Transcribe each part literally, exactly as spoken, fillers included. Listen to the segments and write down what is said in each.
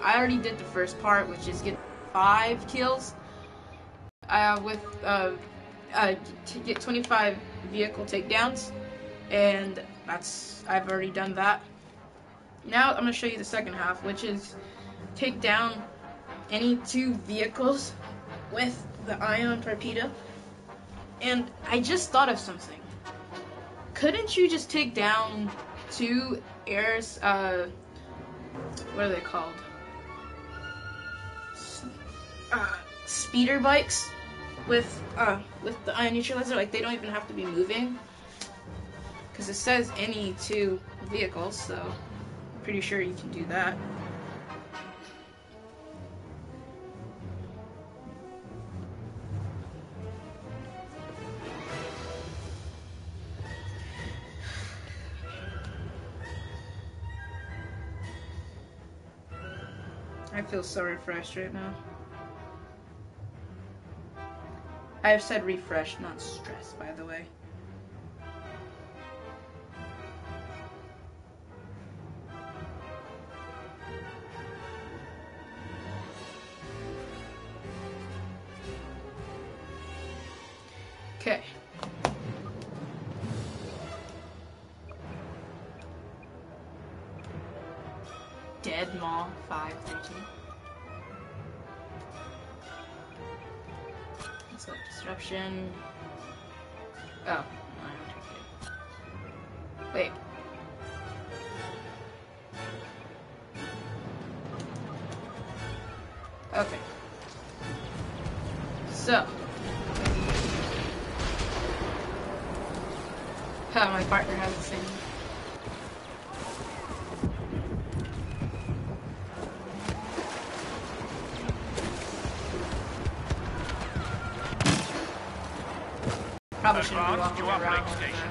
I already did the first part, which is get five kills uh, with uh, uh, to get twenty-five vehicle takedowns, and that's I've already done that. Now I'm gonna show you the second half, which is take down any two vehicles with the ion torpedo. And I just thought of something. Couldn't you just take down two airs, uh, what are they called? Uh, speeder bikes with, uh, with the ion neutralizer? Like, they don't even have to be moving. Because it says any two vehicles, so I'm pretty sure you can do that. I feel so refreshed right now. I have said refreshed, not stressed, by the way. Okay. Dead Mall five thirteen. Let's go disruption. Oh, wait. Okay. So. Oh, my partner has the same. Probably shouldn't be walking around with that.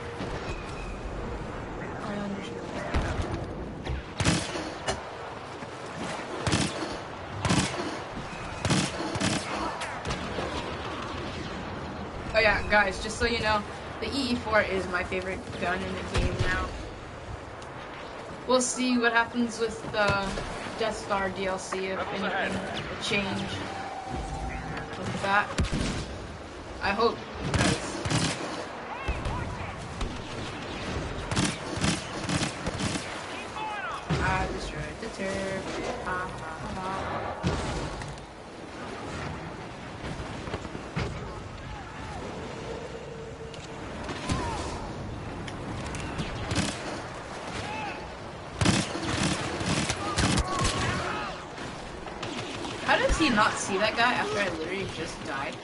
Oh yeah, guys, just so you know, the E E four is my favorite gun in the game now. We'll see what happens with the Death Star D L C, if anything will change with that. I hope it does. I destroyed the turret. Ha ha ha. How does he not see that guy after I literally just died?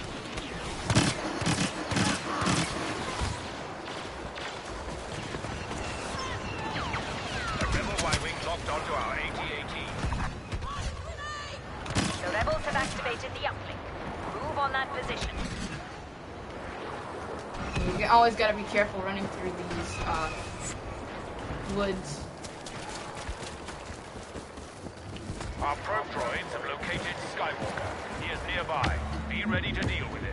Onto our A T A T. The rebels have activated the uplink. Move on that position. You always gotta be careful running through these uh, woods. Our probe droids have located Skywalker. He is nearby. Be ready to deal with him.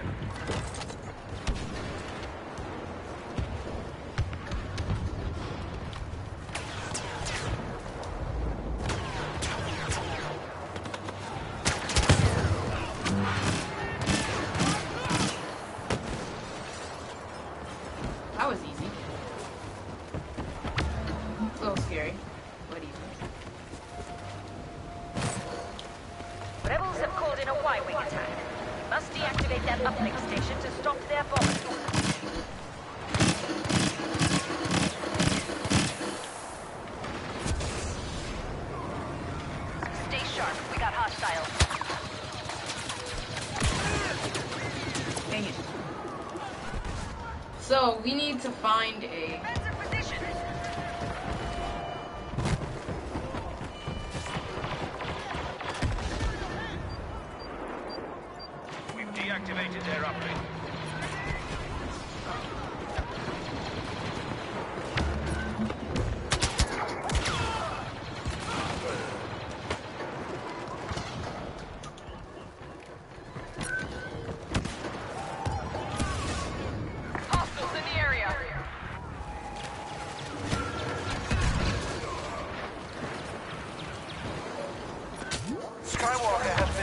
That was easy. A little scary, but easy. Rebels have called in a Y-wing attack. Must deactivate that uplink station to stop their bombers. Stay sharp. We got hostiles. Dang it. So, we need to find a... We've deactivated their uplink.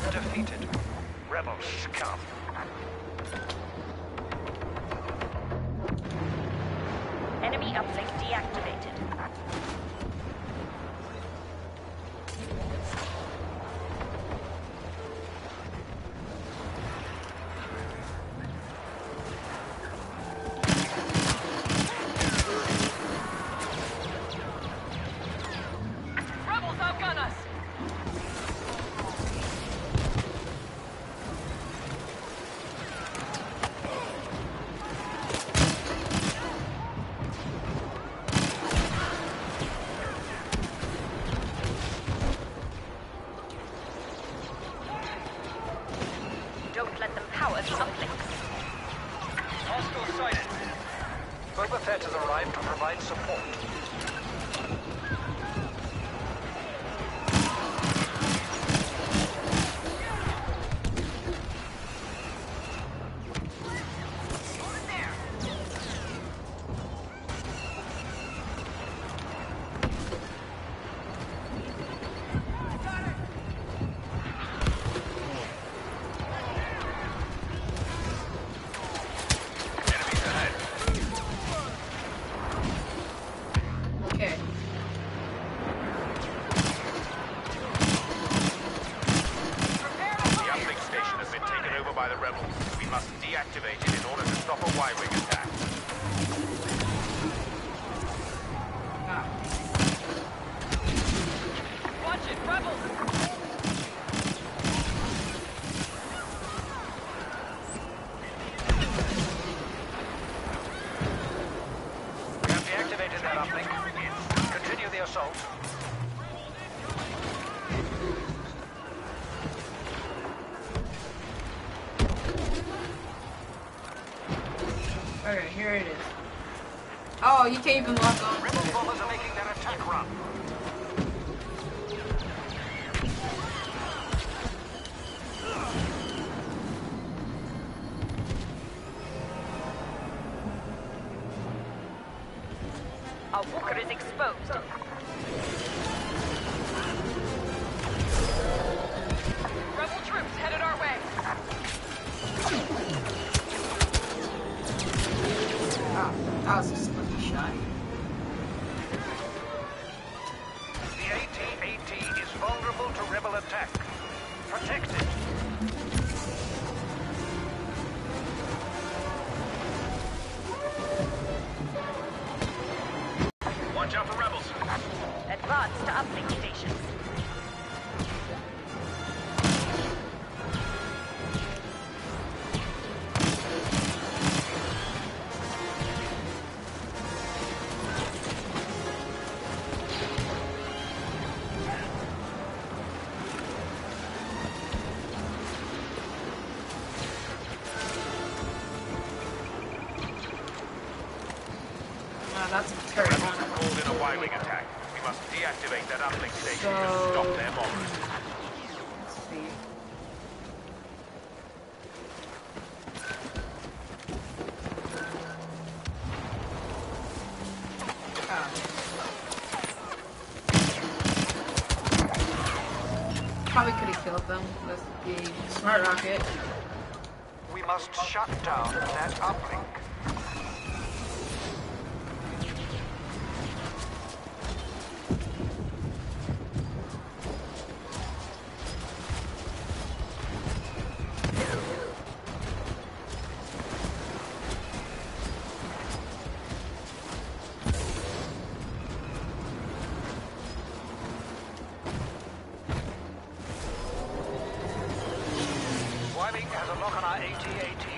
defeated. Rebels scum. Enemy uplink deactivated. Rebels outgun us! Don't let them power the uplinks. Hostile sighted. Boba Fett has arrived to provide support. Okay. The uplink station has been taken over by the rebels. We must deactivate it in order to stop a Y-wing attack. Ah. Watch it, rebels! We have deactivated that uplink. Continue the assault. Okay, here it is. Oh, you can't even lock on. Rebel bombers are making their attack run. Our walker is exposed. Rebel troops headed our way. Ah, that was a slicky shot. The A T A T is vulnerable to rebel attack. Protect it. Watch out for rebels. Advance to uplink stations. Ah, that's a The turret. rebels have called in a Y-wing attack. We must deactivate that uplink station to So- stop their bombers. Let's see. Ah. Probably could have killed them with the smart rocket. We must shut down that uplink. Y-wing has a lock on our A T A T.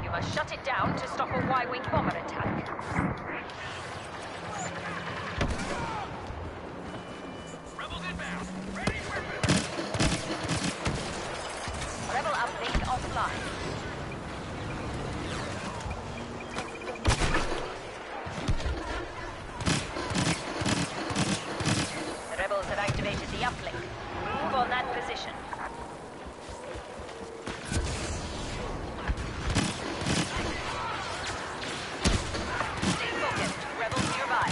You must shut it down to stop a Y-wing bomber attack. Rebels inbound. Ready for Rebel uplink offline. The rebels have activated the uplink. Move on that position. Stay focused. Rebels nearby.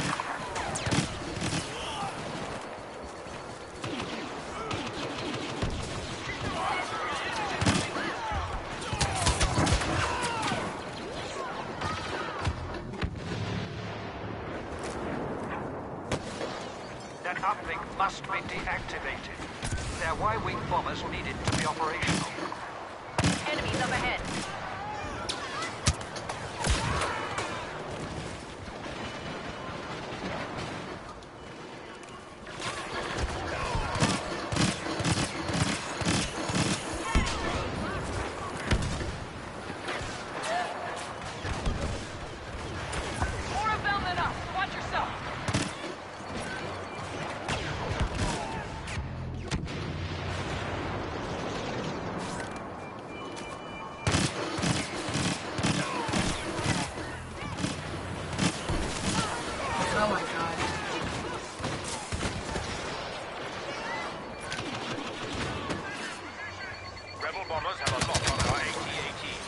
That uplink must be deactivated. Their Y-wing bombers needed to be operational. Enemies up ahead. More of them than us. Watch yourself. Oh my god. Rebel bombers have a lock on our A T A T.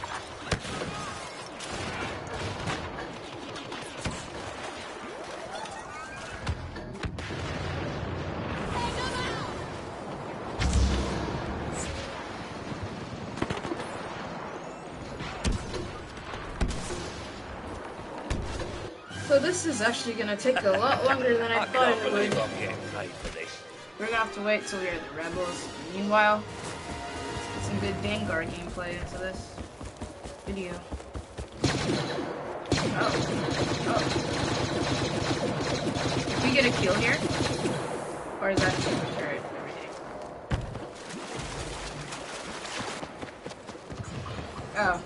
So this is actually gonna take a lot longer than I, I thought can't it would. believe I'm getting paid for this. We're gonna have to wait till we're the rebels. Meanwhile, let's get some good Vanguard gameplay into this video. Oh. Oh. Did we get a kill here? Or is that just a turret? Everything. Oh.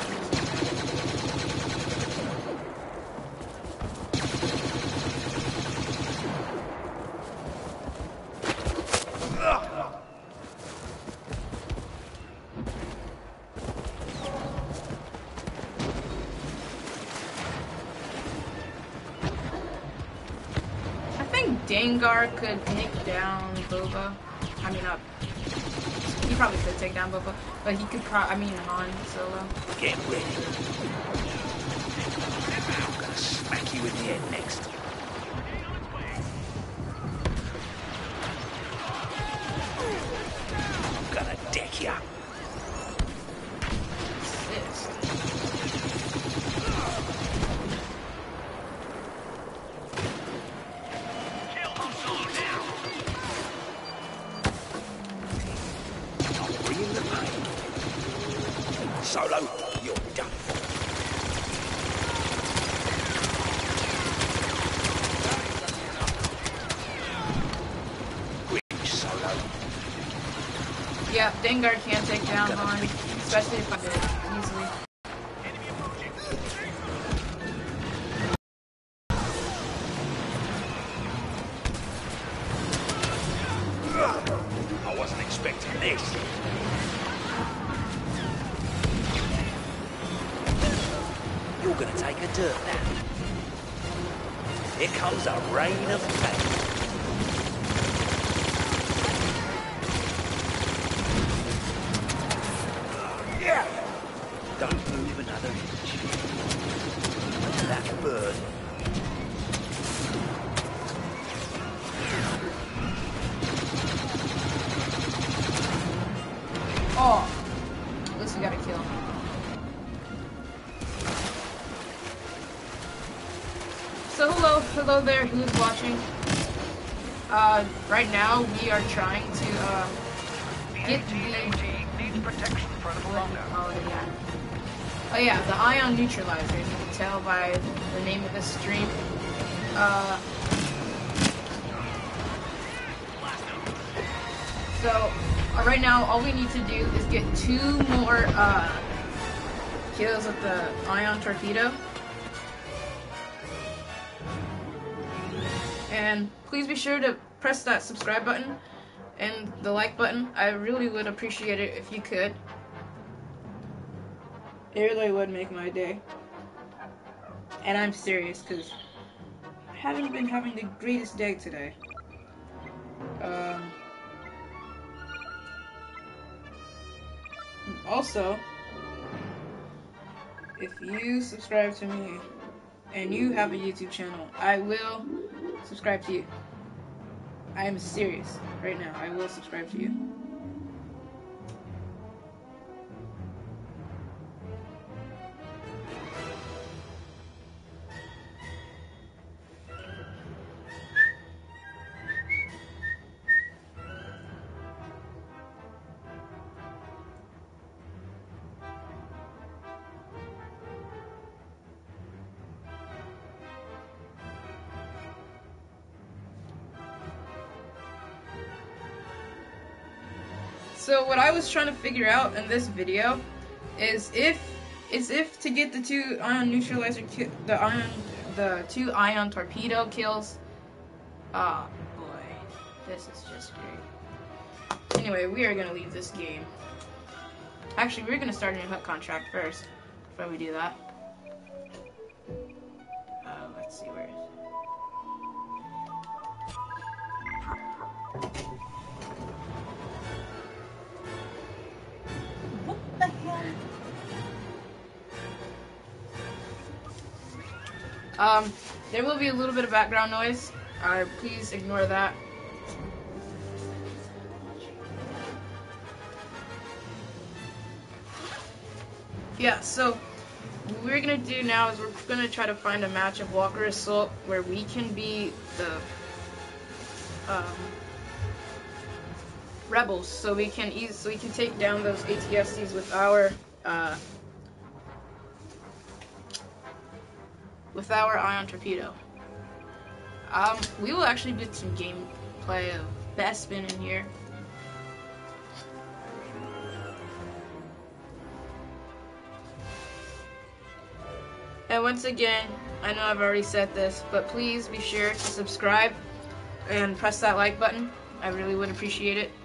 Dengar could take down Boba. I mean, uh, he probably could take down Boba, but he could pro- I mean, Han Solo. Get ready. I'm gonna smack you in the head next. I'm gonna deck ya. Assist. I'm bringing the pain. Solo, you're done for. Quick, Solo. Yeah, Dengar can take down Han, especially if I did it easily. I wasn't expecting this. You're gonna take a dirt nap. Here comes a rain of pain. Yeah! Don't move another inch. Look at that bird. Oh, at least we got a kill. So hello, hello there, who's watching? Uh, right now we are trying to uh, get the needs protection for a little longer. Oh yeah. Oh yeah, the ion neutralizer. As you can tell by the name of this stream. Uh, so uh, right now, all we need to do is get two more uh, kills with the ion torpedo. And please be sure to press that subscribe button and the like button. I really would appreciate it if you could. It really would make my day. And I'm serious, because I haven't been having the greatest day today. Um, also, if you subscribe to me and you have a YouTube channel, I will subscribe to you. I am serious right now. I will subscribe to you. So what I was trying to figure out in this video is if is if to get the two ion neutralizer ki the ion the two ion torpedo kills. Ah, oh, boy, this is just great. Anyway, we are gonna leave this game. Actually, we're gonna start a new H U D contract first before we do that. Uh, let's see where it is. Um, there will be a little bit of background noise. Uh, please ignore that. Yeah, so what we're gonna do now is we're gonna try to find a match of Walker Assault where we can be the um, rebels, so we can ease, so we can take down those A T S Cs with our uh, with our ion torpedo. Um, we will actually do some gameplay of Bespin in here. And once again, I know I've already said this, but please be sure to subscribe and press that like button. I really would appreciate it.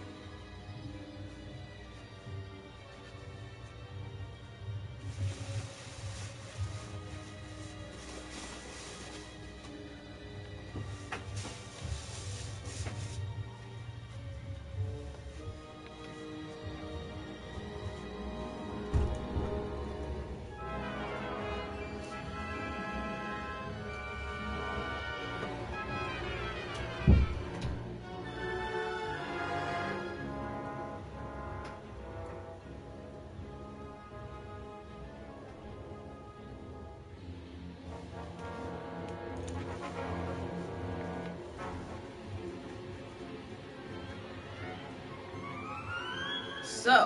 So,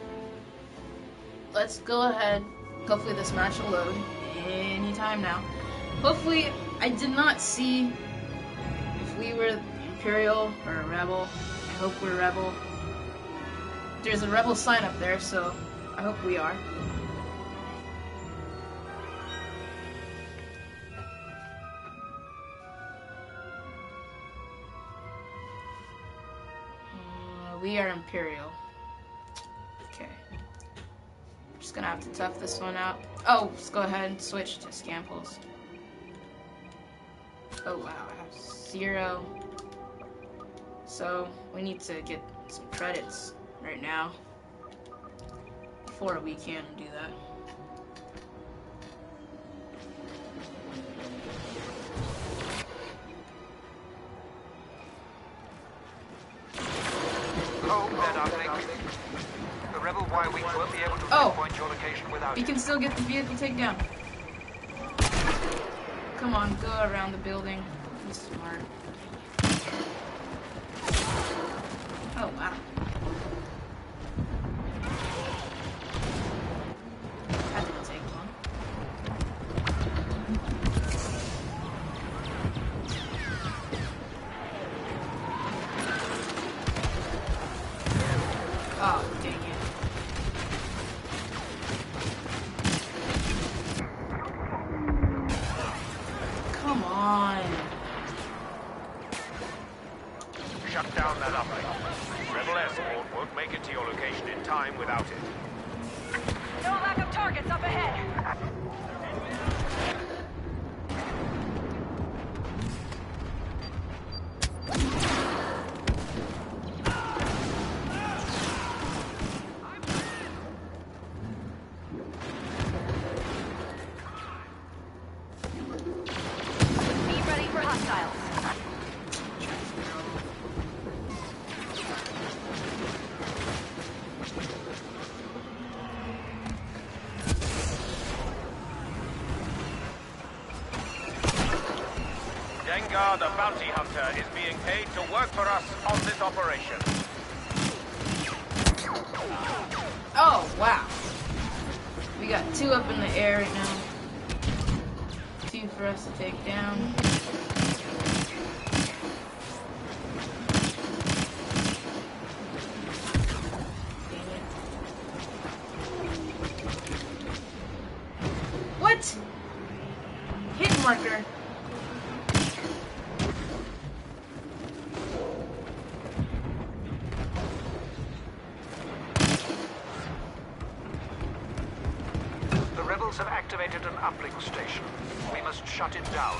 let's go ahead. Hopefully this match will load anytime now. Hopefully, I did not see if we were Imperial or a Rebel. I hope we're Rebel. There's a Rebel sign up there, so I hope we are. Uh, we are Imperial. Okay. I'm just gonna have to tough this one out. Oh, let's go ahead and switch to Scamples. Oh wow, I have zero. So we need to get some credits right now before we can do that. Hold that uplink. The rebel Y-wings won't be able to Oh. pinpoint your location without We you. can still get the vehicle takedown. Come on, go around the building. Be smart. Oh wow. That didn't take long. Oh, dang it. Dengar, the bounty hunter, is being paid to work for us on this operation. Oh, wow. We got two up in the air right now. Two for us to take down. What? Hit marker. The rebels have activated an uplink station. We must shut it down.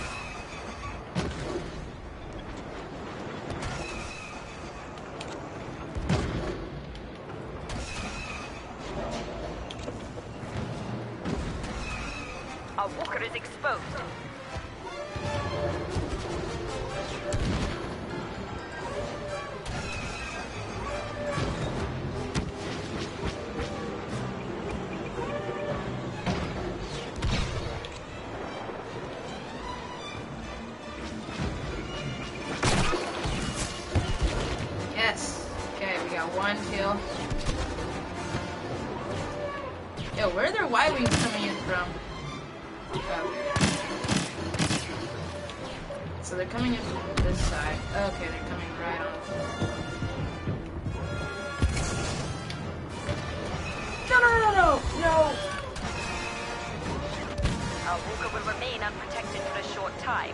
Our walker is exposed. Yes. Okay, we got one kill. Yo, where are their Y-wings coming in from? Okay. So they're coming in from this side. Okay, they're coming right on. No, no, no, no, no! Our walker will remain unprotected for a short time.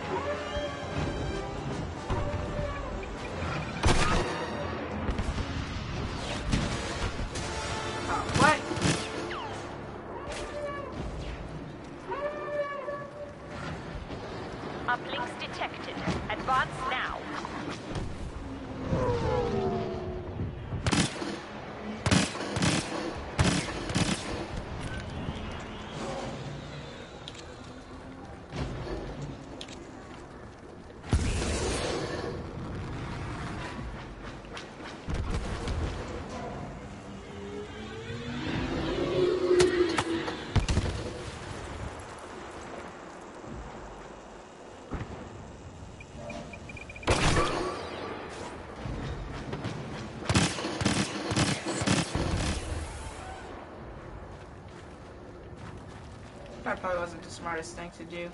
Oh, what? Uplinks detected. Advance now. That probably wasn't the smartest thing to do.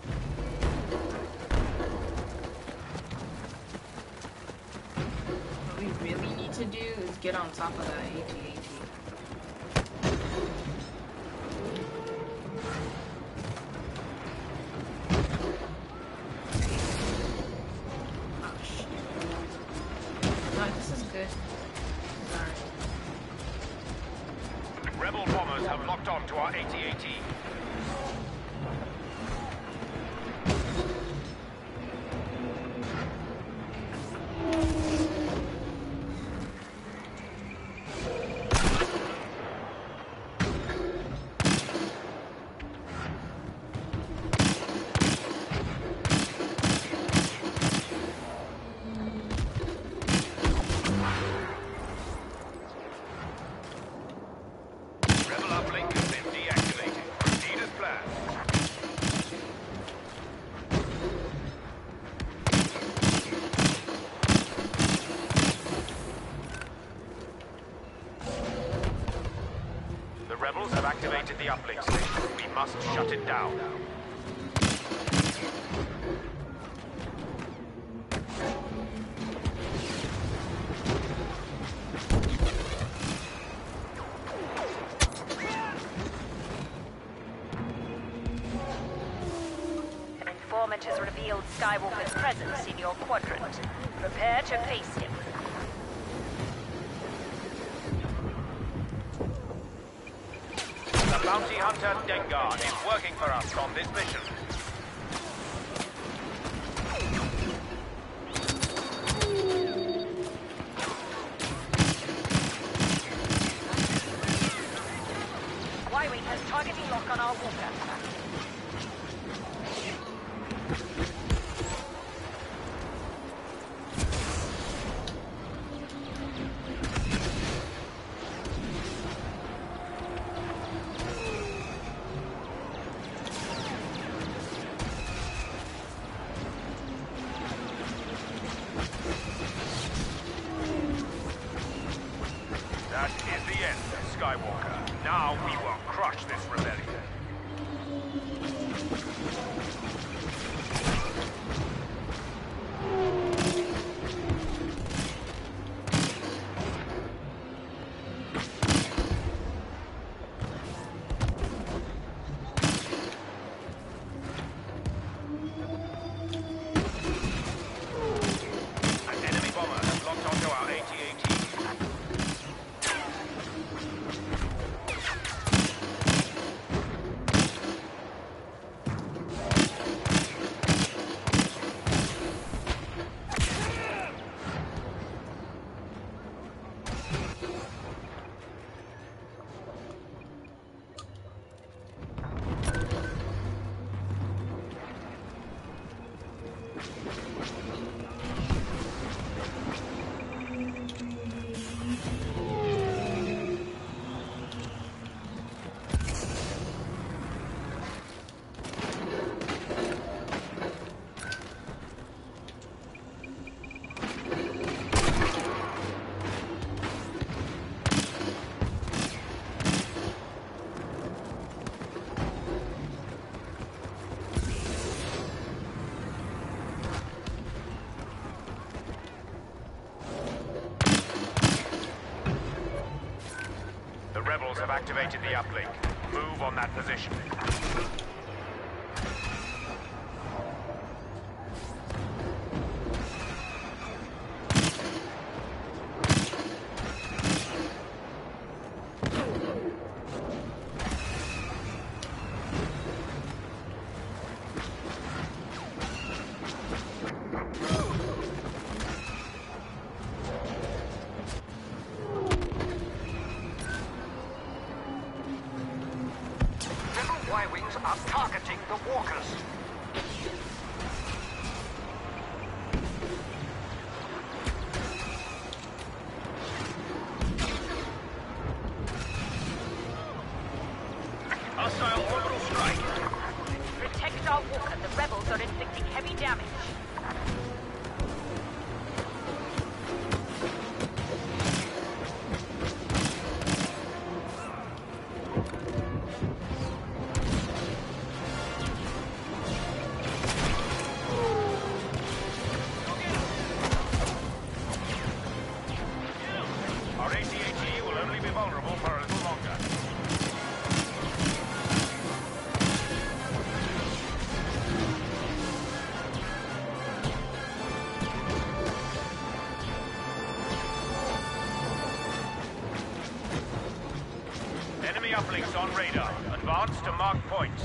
What we really need to do is get on top of that A T A T. Oh shit. No, this is good. Alright. Rebel bombers have locked on to our A T A T. Rebel uplink has been deactivated. Proceed as planned. The rebels have activated the uplink station. We must shut it down. An informant has revealed Skywalker's presence in your quadrant. Prepare to face him. The bounty hunter Dengar is working for us on this mission. Y-wing has targeting lock on our walker. deactivated the uplink. Move on that position. Y-wings are targeting the walkers. Hostile orbital strike. Protect our walker. The rebels are inflicting heavy damage. Our A T A T will only be vulnerable for a little longer. Enemy uplinks on radar. Advance to mark points.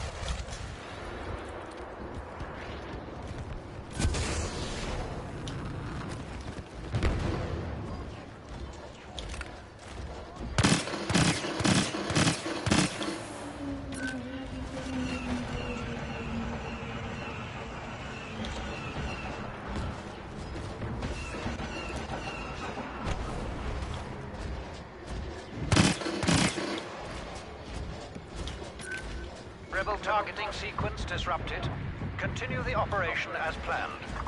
Rebel targeting sequence disrupted. Continue the operation as planned.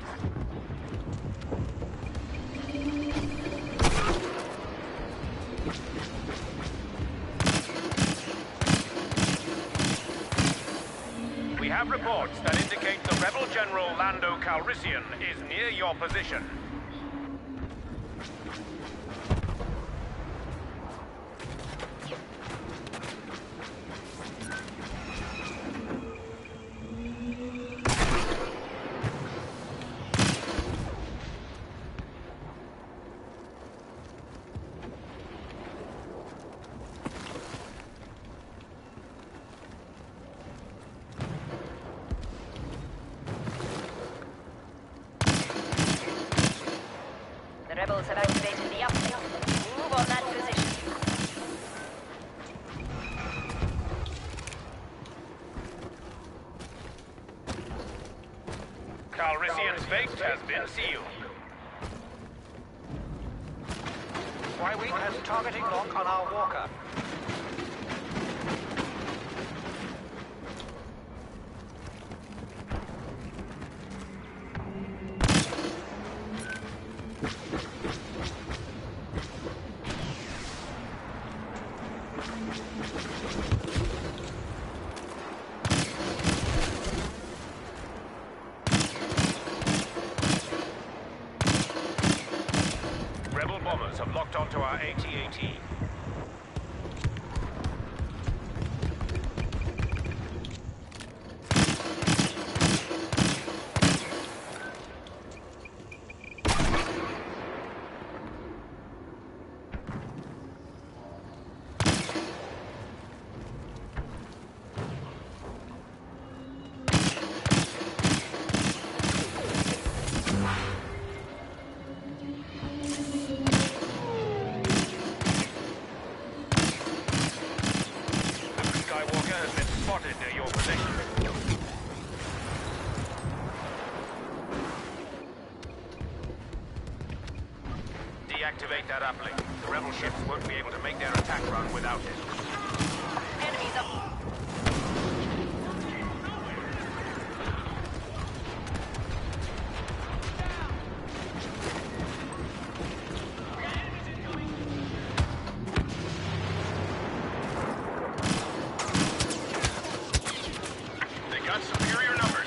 We have reports that indicate the Rebel General Lando Calrissian is near your position. The rebels have activated the uplink. Move on that position. Calrissian's fate has been sealed. Y-wing has targeting lock on our walker. Rebel bombers have locked onto our A T A T. Skywalker has been spotted near your position. Deactivate that uplink. The rebel ships won't be able to make their attack run without it. Enemies up. They got superior numbers.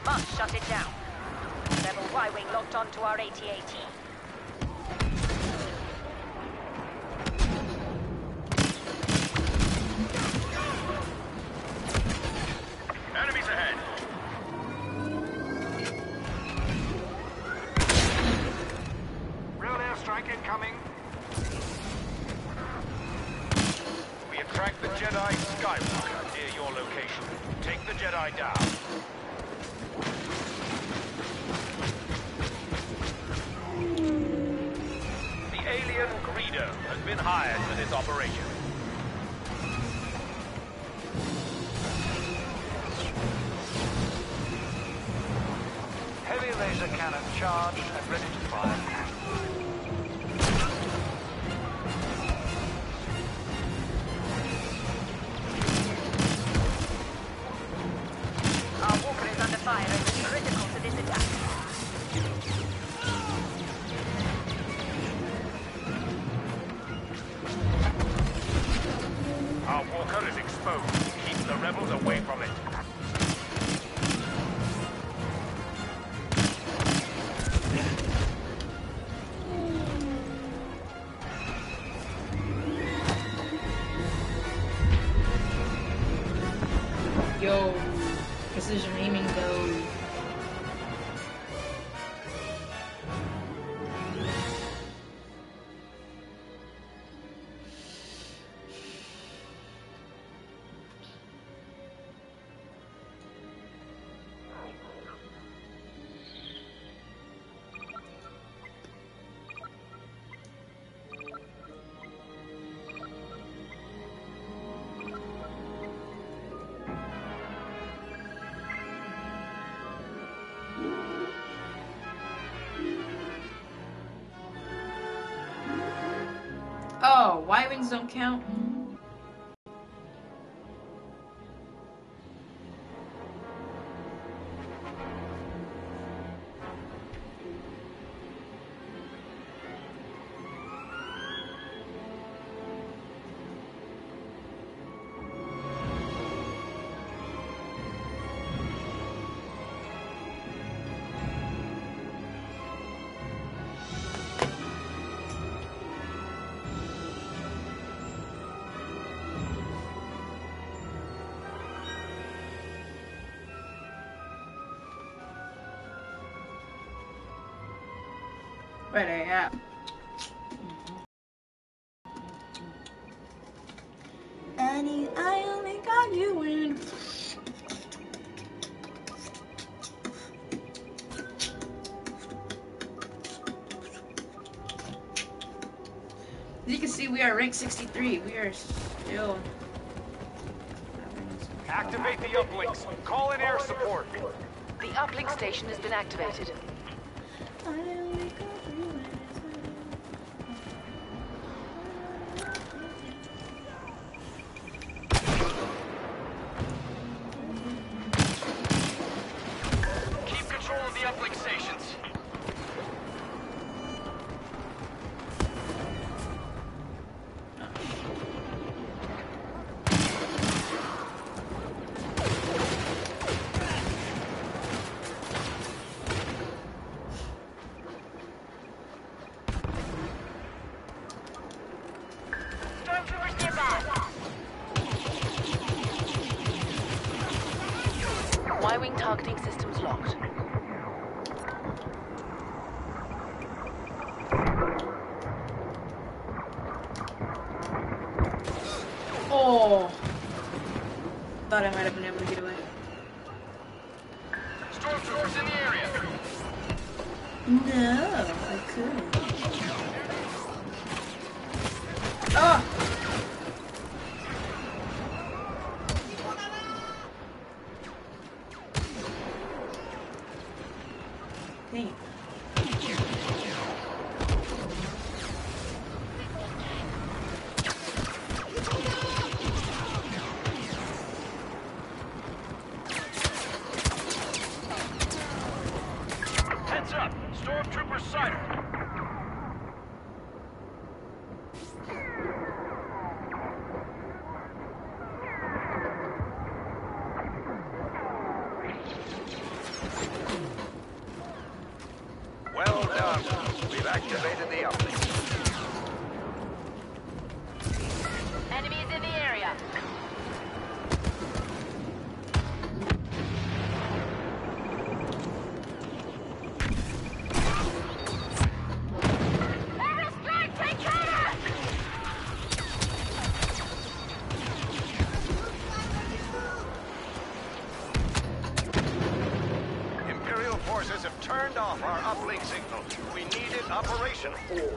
must shut it down. Rebel Y-Wing locked onto our A T A T. Enemies ahead. Real airstrike incoming. We have tracked the Jedi Skywalker near your location. Take the Jedi down. The alien Greedo has been hired for this operation. Heavy laser cannon charged and ready to fire. Our walker is under fire and is critical to this attack. Our walker is exposed. Keep the rebels away from it. Yo, precision aiming go. Oh, Y-Wings don't count? Where they at? Annie, I only got you in. As you can see, we are rank sixty-three. We are still. Activate the uplinks. Call in air support. The uplink station has been activated. I only got you in. Keep control of the uplink stations. Y-wing targeting systems locked. Oh, thought I might have been able to get away. Stormtroopers in the area. No, I couldn't. Oh! Dang. Heads up. Stormtroopers sighted. We've activated the uplink. Enemies in the area. Aerostrike, take cover! Imperial forces have turned off our uplink signal. We need it operational.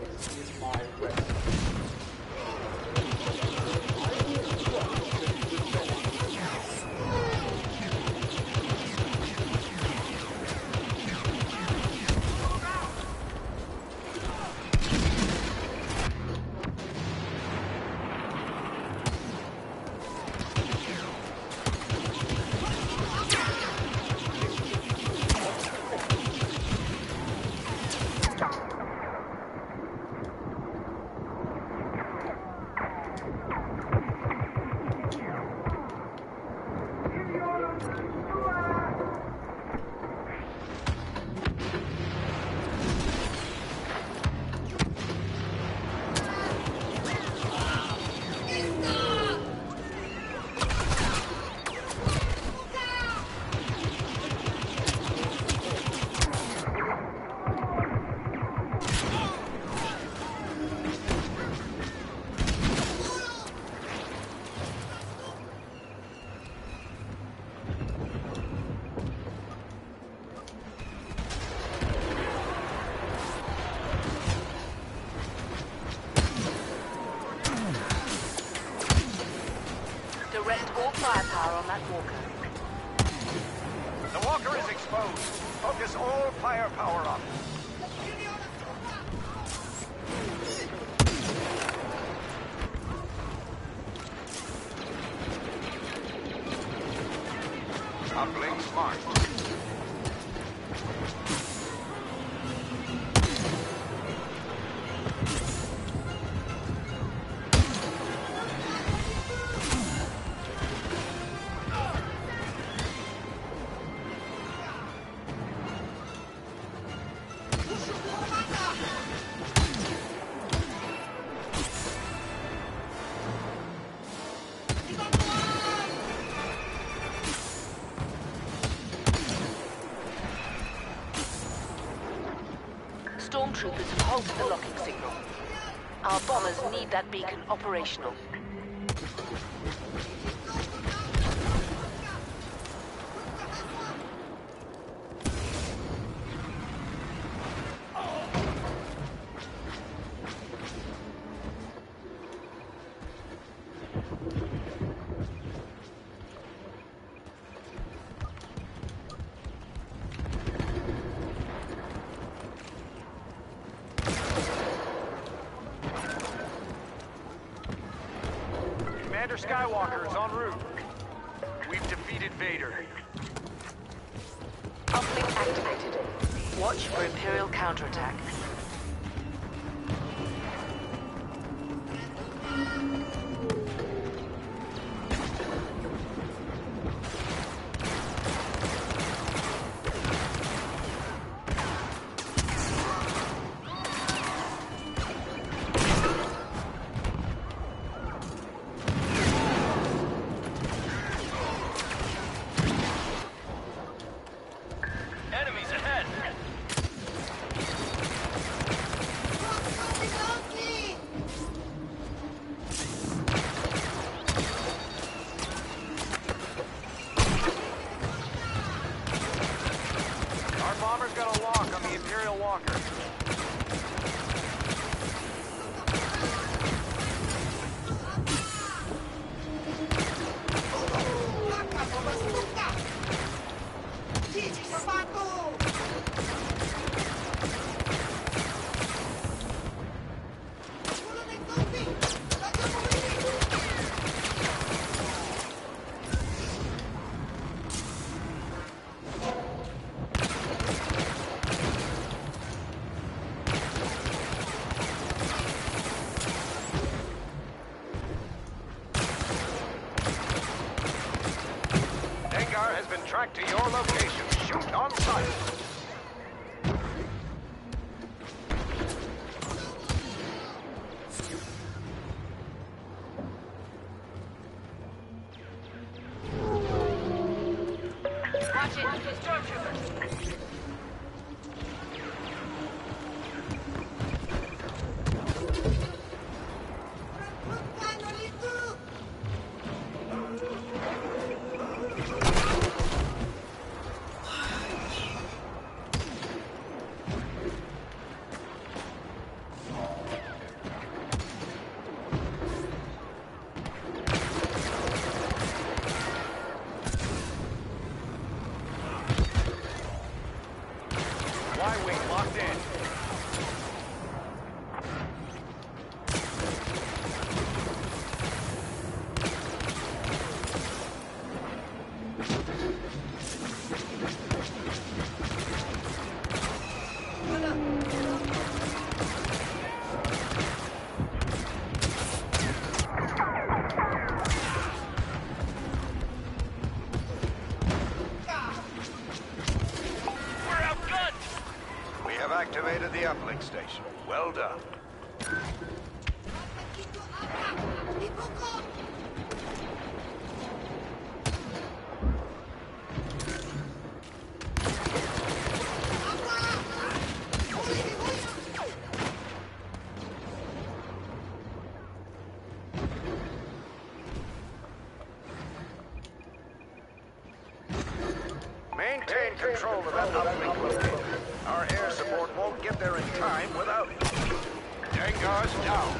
Direct all firepower on that walker. The walker is exposed. Focus all firepower on it. Uplink marked. Stormtroopers have halted the locking signal. Our bombers need that beacon operational. Commander Skywalker is en route. We've defeated Vader. Uplink activated. Watch for Imperial counterattack. Enemies ahead! Our bomber's got a lock on the Imperial walker. Has been tracked to your location. Shoot on sight. Watch it. Stormtroopers. Y-wing locked in. We're outgunned! We have activated the uplink station. Well done. Maintain control of that uplink locator. Our air support won't get there in time without it. Dengar's down.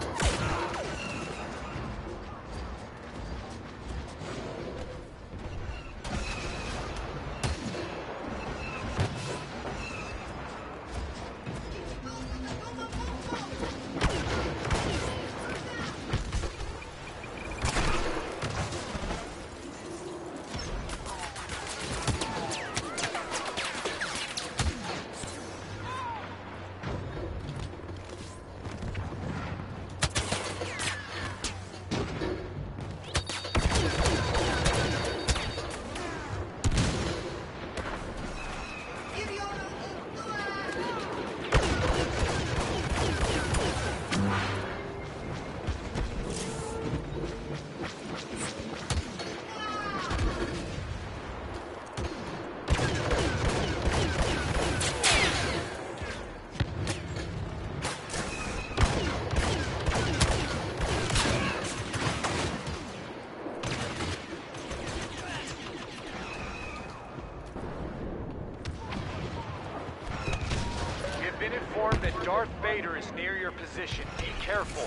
Been informed that Darth Vader is near your position. Be careful.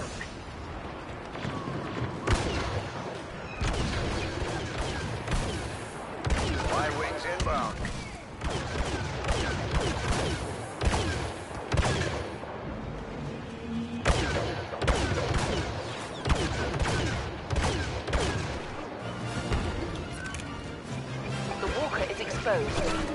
Y-wings inbound. The walker is exposed.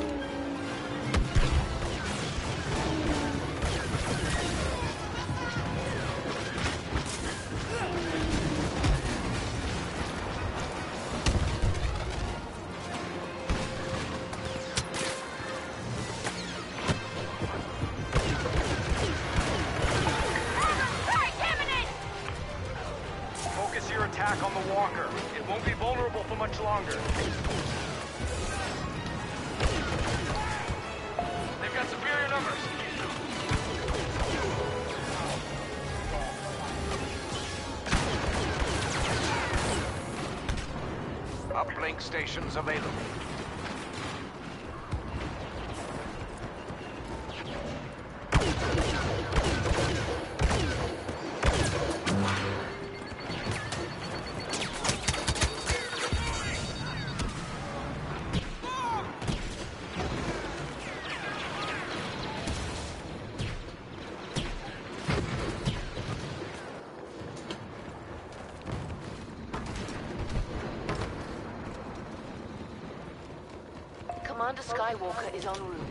Focus your attack on the walker. It won't be vulnerable for much longer. They've got superior numbers. Uplink stations available. Commander Skywalker is en route.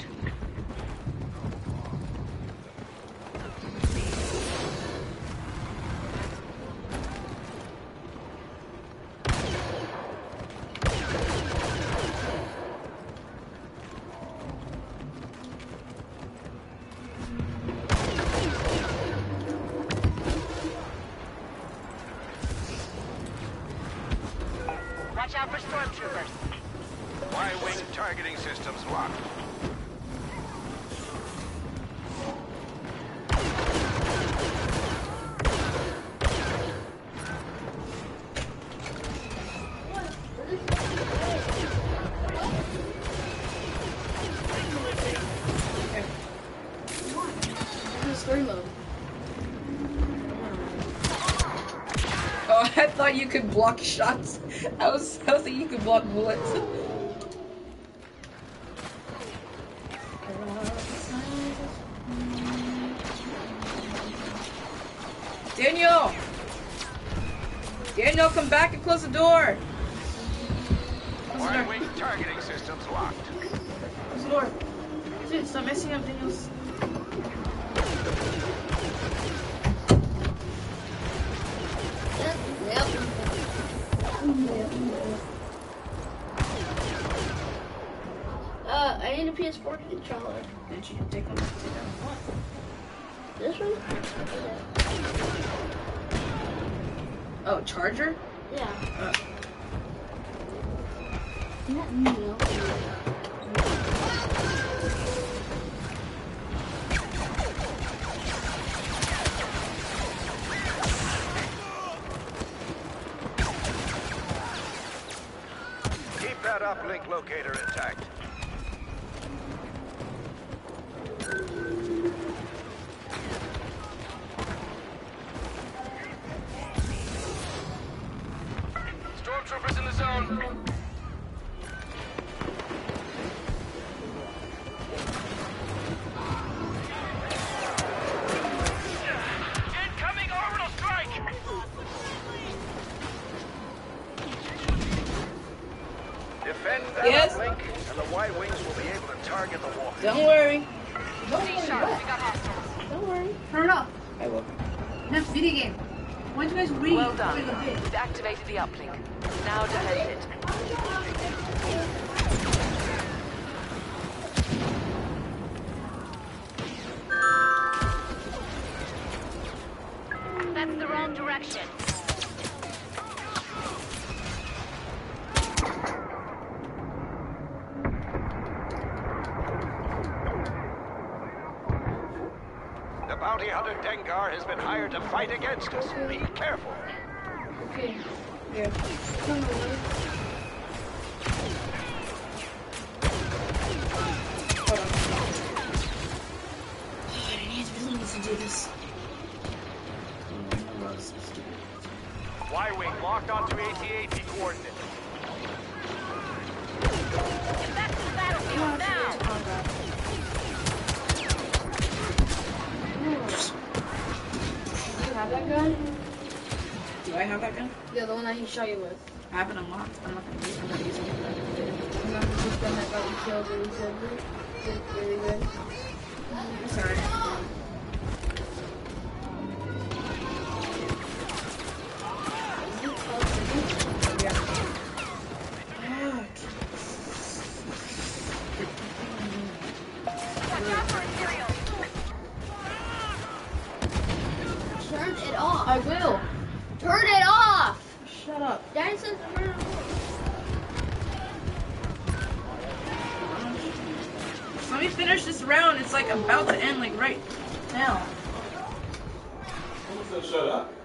Watch out for stormtroopers. Y-wing targeting systems locked. Story mode. Oh, I thought you could block shots. I was, I was thinking you could block bullets. Daniel! Daniel, come back and close the door! Close the door. Y-wing targeting systems locked. Close the door. Dude, stop messing up Daniel's. Uh, I need a P S four controller. Did you take one? Take that one. This one? Oh, charger? Yeah. Uh, Not me. Keep that uplink locator intact. Stormtroopers in the zone. Incoming orbital strike! Defend that Yes? uplink, and the Y-wings will be able to target the water. don't worry. Don't worry. Turn it off. I will. Next video game. Why don't you guys read? Well done. What is a bit? We've activated the uplink. Now defend it. That's the wrong direction. The bounty hunter Dengar has been hired to fight against us. Be careful. Okay. Yeah. Come on. Hold on. Oh, I need really need to do this. Y-wing locked onto A T A T coordinates. Get back to the battlefield now! Do you have that gun? Do I have that gun? Yeah, the one that he shot you with. I have it unlocked. I'm not gonna use it. I'm not using it. And then this gun that got you killed really good. Did really good. It's alright. Turn it off. I will. Turn it off. Shut up. Daddy says to turn it off. Let me finish this round. It's like about to end, like right now. Someone said shut up.